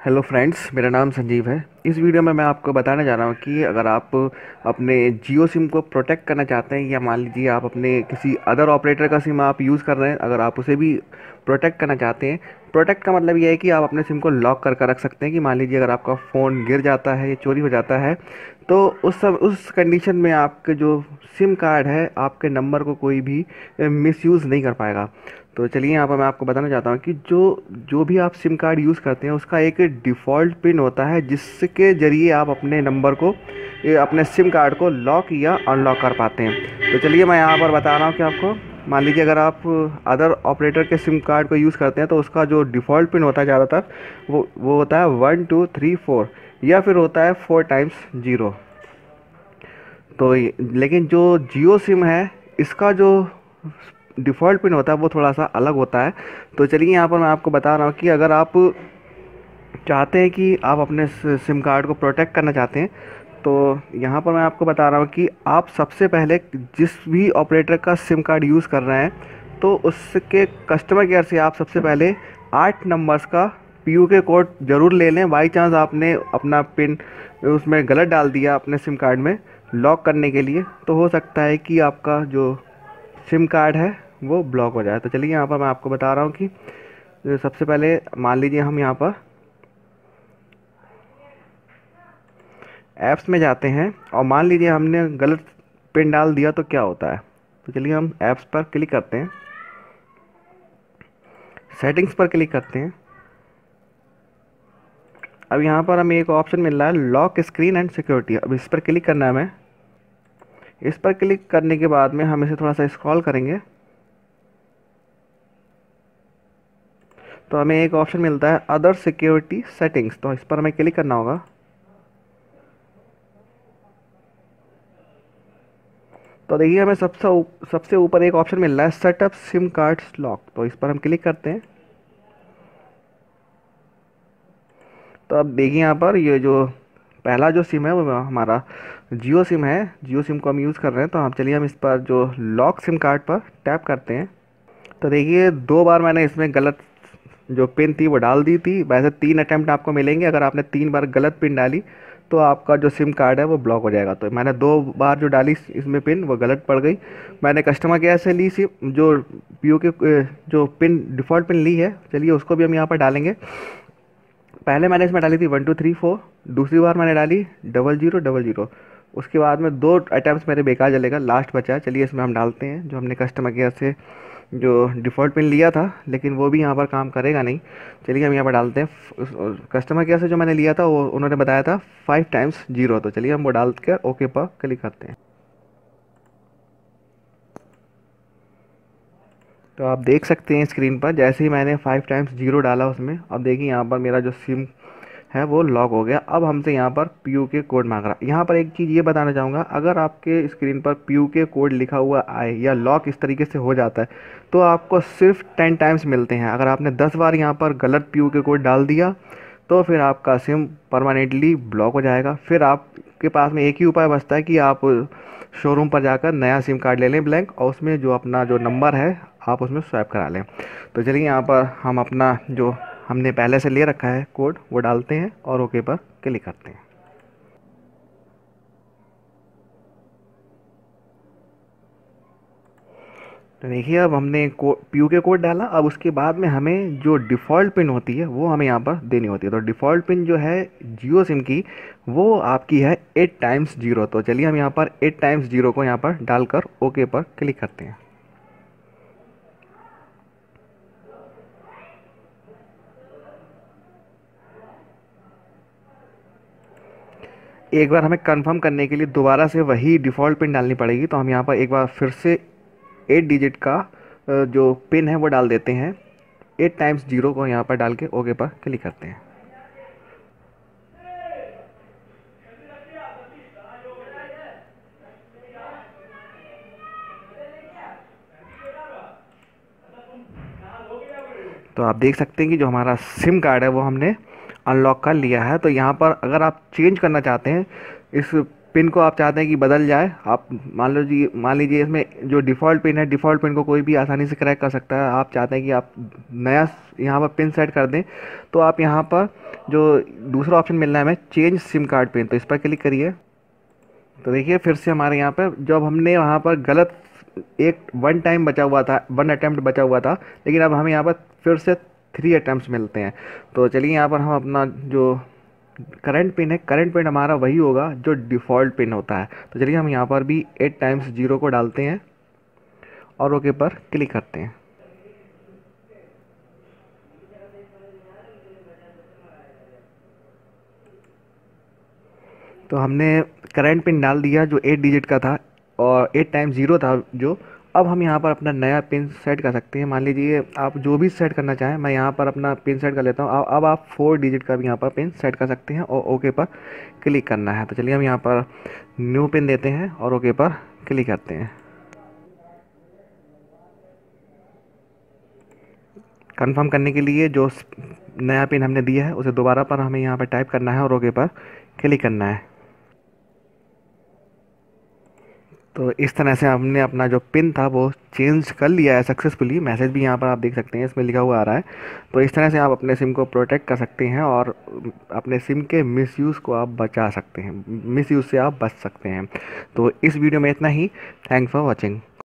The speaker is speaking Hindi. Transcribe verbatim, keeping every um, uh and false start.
हेलो फ्रेंड्स, मेरा नाम संजीव है। इस वीडियो में मैं आपको बताने जा रहा हूँ कि अगर आप अपने जियो सिम को प्रोटेक्ट करना चाहते हैं या मान लीजिए आप अपने किसी अदर ऑपरेटर का सिम आप यूज़ कर रहे हैं, अगर आप उसे भी प्रोटेक्ट करना चाहते हैं। प्रोटेक्ट का मतलब ये है कि आप अपने सिम को लॉक कर कर रख सकते हैं कि मान लीजिए अगर आपका फ़ोन गिर जाता है या चोरी हो जाता है तो उस सब उस कंडीशन में आपके जो सिम कार्ड है आपके नंबर को कोई भी मिसयूज़ नहीं कर पाएगा। तो चलिए यहाँ पर मैं आपको बताना चाहता हूँ कि जो जो भी आप सिम कार्ड यूज़ करते हैं उसका एक डिफ़ॉल्ट पिन होता है जिसके ज़रिए आप अपने नंबर को ये अपने सिम कार्ड को लॉक या अनलॉक कर पाते हैं। तो चलिए मैं यहाँ पर बता रहा हूँ कि आपको मान लीजिए अगर आप अदर ऑपरेटर के सिम कार्ड को यूज़ करते हैं तो उसका जो डिफ़ॉल्ट पिन होता है ज़्यादातर वो वो होता है वन टू थ्री फोर या फिर होता है फोर टाइम्स जीरो। तो ये- लेकिन जो जियो सिम है इसका जो डिफ़ॉल्ट पिन होता है वो थोड़ा सा अलग होता है। तो चलिए यहाँ पर मैं आपको बता रहा हूँ कि अगर आप चाहते हैं कि आप अपने सिम कार्ड को प्रोटेक्ट करना चाहते हैं तो यहाँ पर मैं आपको बता रहा हूँ कि आप सबसे पहले जिस भी ऑपरेटर का सिम कार्ड यूज़ कर रहे हैं तो उसके कस्टमर केयर से आप सबसे पहले आठ नंबर्स का पीयूके कोड ज़रूर ले लें। बाई चांस आपने अपना पिन उसमें गलत डाल दिया अपने सिम कार्ड में लॉक करने के लिए तो हो सकता है कि आपका जो सिम कार्ड है वो ब्लॉक हो जाए। तो चलिए यहाँ पर मैं आपको बता रहा हूँ कि सबसे पहले मान लीजिए हम यहाँ पर ऐप्स में जाते हैं और मान लीजिए हमने गलत पिन डाल दिया तो क्या होता है। तो चलिए हम ऐप्स पर क्लिक करते हैं, सेटिंग्स पर क्लिक करते हैं। अब यहाँ पर हमें एक ऑप्शन मिल रहा है लॉक स्क्रीन एंड सिक्योरिटी। अब इस पर क्लिक करना है हमें। इस पर क्लिक करने के बाद में हम इसे थोड़ा सा स्क्रॉल करेंगे तो हमें एक ऑप्शन मिलता है अदर सिक्योरिटी सेटिंग्स। तो इस पर हमें क्लिक करना होगा। तो देखिए हमें सबसे ऊप- सबसे ऊपर एक ऑप्शन मिल रहा है सेटअप सिम कार्ड लॉक। तो इस पर हम क्लिक करते हैं। तो अब देखिए यहाँ पर ये जो पहला जो सिम है वो हमारा जियो सिम है। जियो सिम को हम यूज़ कर रहे हैं तो हम चलिए हम इस पर जो लॉक सिम कार्ड पर टैप करते हैं। तो देखिए दो बार मैंने इसमें गलत जो पिन थी वो डाल दी थी। वैसे तीन अटैम्प्ट आपको मिलेंगे, अगर आपने तीन बार गलत पिन डाली तो आपका जो सिम कार्ड है वो ब्लॉक हो जाएगा। तो मैंने दो बार जो डाली इसमें पिन वो गलत पड़ गई। मैंने कस्टमर केयर से ली सिम जो पीओ के जो पिन डिफ़ॉल्ट पिन ली है, चलिए उसको भी हम यहाँ पर डालेंगे। पहले मैंने इसमें डाली थी वन टू थ्री फोर, दूसरी बार मैंने डाली डबल जीरो डबल जीरो। उसके बाद में दो अटैम्प्ट मेरे बेकार चलेगा, लास्ट बचा है। चलिए इसमें हम डालते हैं जो हमने कस्टमर केयर से जो डिफ़ॉल्ट पिन लिया था, लेकिन वो भी यहाँ पर काम करेगा नहीं। चलिए हम यहाँ पर डालते हैं कस्टमर केयर से जो मैंने लिया था वो उन्होंने बताया था फाइव टाइम्स जीरो। तो चलिए हम वो डाल कर ओके पर क्लिक करते हैं। तो आप देख सकते हैं स्क्रीन पर जैसे ही मैंने फाइव टाइम्स जीरो डाला उसमें, अब देखिए यहाँ पर मेरा जो सिम है वो लॉक हो गया। अब हमसे यहाँ पर पीयू के कोड मांग रहा है। यहाँ पर एक चीज़ ये बताना चाहूँगा, अगर आपके स्क्रीन पर पीयू के कोड लिखा हुआ आए या लॉक इस तरीके से हो जाता है तो आपको सिर्फ टेन टाइम्स मिलते हैं। अगर आपने दस बार यहाँ पर गलत पीयू के कोड डाल दिया तो फिर आपका सिम परमानेंटली ब्लॉक हो जाएगा। फिर आपके पास में एक ही उपाय बचता है कि आप शोरूम पर जाकर नया सिम कार्ड ले लें ब्लैंक, और उसमें जो अपना जो नंबर है आप उसमें स्वैप करा लें। तो चलिए यहाँ पर हम अपना जो हमने पहले से ले रखा है कोड वो डालते हैं और ओके पर क्लिक करते हैं। तो देखिए अब हमने को पीयू के कोड डाला। अब उसके बाद में हमें जो डिफ़ॉल्ट पिन होती है वो हमें यहाँ पर देनी होती है। तो डिफ़ॉल्ट पिन जो है जियो सिम की वो आपकी है एट टाइम्स जीरो। तो चलिए हम यहाँ पर एट टाइम्स जीरो को यहाँ पर डालकर ओके पर क्लिक करते हैं। एक बार हमें कंफर्म करने के लिए दोबारा से वही डिफ़ॉल्ट पिन डालनी पड़ेगी। तो हम यहाँ पर एक बार फिर से एट डिजिट का अ, जो पिन है वो डाल देते हैं। एट टाइम्स जीरो को यहाँ पर डाल के ओके पर क्लिक करते हैं। तो आप देख सकते हैं कि जो हमारा सिम कार्ड है वो हमने अनलॉक कर लिया है। तो यहाँ पर अगर आप चेंज करना चाहते हैं इस पिन को आप चाहते हैं कि बदल जाए, आप मान लो जी मान लीजिए इसमें जो डिफ़ॉल्ट पिन है, डिफ़ॉल्ट पिन को कोई भी आसानी से क्रैक कर सकता है। आप चाहते हैं कि आप नया यहाँ पर पिन सेट कर दें, तो आप यहाँ पर जो दूसरा ऑप्शन मिल रहा है हमें, चेंज सिम कार्ड पिन, तो इस पर क्लिक करिए। तो देखिए फिर से हमारे यहाँ पर जब हमने वहाँ पर गलत एक वन टाइम बचा हुआ था, वन अटैम्प्ट बचा हुआ था, लेकिन अब हमें यहाँ पर फिर से थ्री अटैम्प्ट्स मिलते हैं। तो चलिए यहाँ पर हम अपना जो करंट पिन है, करंट पिन हमारा वही होगा जो डिफ़ॉल्ट पिन होता है। तो चलिए हम यहाँ पर भी एट टाइम्स जीरो को डालते हैं और ओके पर क्लिक करते हैं। तो हमने करंट पिन डाल दिया जो एट डिजिट का था और एट टाइम ज़ीरो था जो। अब हम यहाँ पर अपना नया पिन सेट कर सकते हैं। मान लीजिए आप जो भी सेट करना चाहें, मैं यहाँ पर अपना पिन सेट कर लेता हूँ। अब अब आप फोर डिजिट का भी यहाँ पर पिन सेट कर सकते हैं और ओके पर क्लिक करना है। तो चलिए हम यहाँ पर न्यू पिन देते हैं और ओके पर क्लिक करते हैं। कंफर्म करने के लिए जो नया पिन हमने दिया है उसे दोबारा पर हमें यहाँ पर टाइप करना है और ओके पर क्लिक करना है। तो इस तरह से हमने अपना जो पिन था वो चेंज कर लिया है सक्सेसफुली। मैसेज भी यहाँ पर आप देख सकते हैं, इसमें लिखा हुआ आ रहा है। तो इस तरह से आप अपने सिम को प्रोटेक्ट कर सकते हैं और अपने सिम के मिसयूज़ को आप बचा सकते हैं, मिसयूज़ से आप बच सकते हैं। तो इस वीडियो में इतना ही। Thanks for watching.